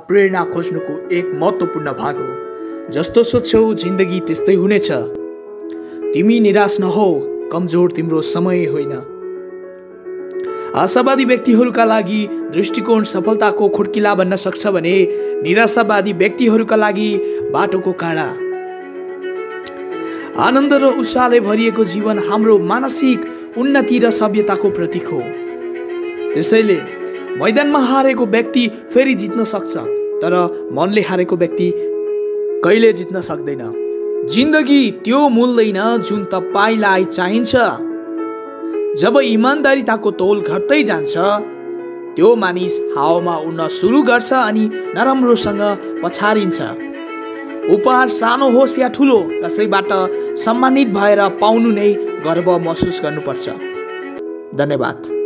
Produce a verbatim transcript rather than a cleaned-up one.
प्रेरणा खोज्नुको एक महत्त्वपूर्ण भाग हो। जस्तो सोच्छौ जिन्दगी त्यस्तै हुनेछ। तिमी निराश नहौ, कमजोर तिम्रो समय होइन। आशावादी व्यक्तिहरूका लागि दृष्टिकोण सफलताको खुड्किला बन्न सक्छ भने निराशावादी व्यक्तिहरूका लागि बाटोको काँडा। आनन्द र उत्साहले भरिएको जीवन हाम्रो मानसिक उन्नति र सभ्यताको प्रतीक हो। त्यसैले मैदानमा हारेको व्यक्ति फेरि जित्न सक्छ, तर मनले हारेको व्यक्ति कहिले जित्न सक्दैन। जिन्दगी त्यो मूल्दैन जुन तपाईलाई चाहिन्छ। जब इमान्दारिताको तोल घट्दै जान्छ, त्यो मानिस हावामा उड्न सुरु गर्छ अनि नराम्रोसँग पछारिन्छ। उपहार सानो होस् या ठुलो, कसैबाट सम्मानित भएर पाउनु नै गर्व महसुस गर्नुपर्छ। धन्यवाद।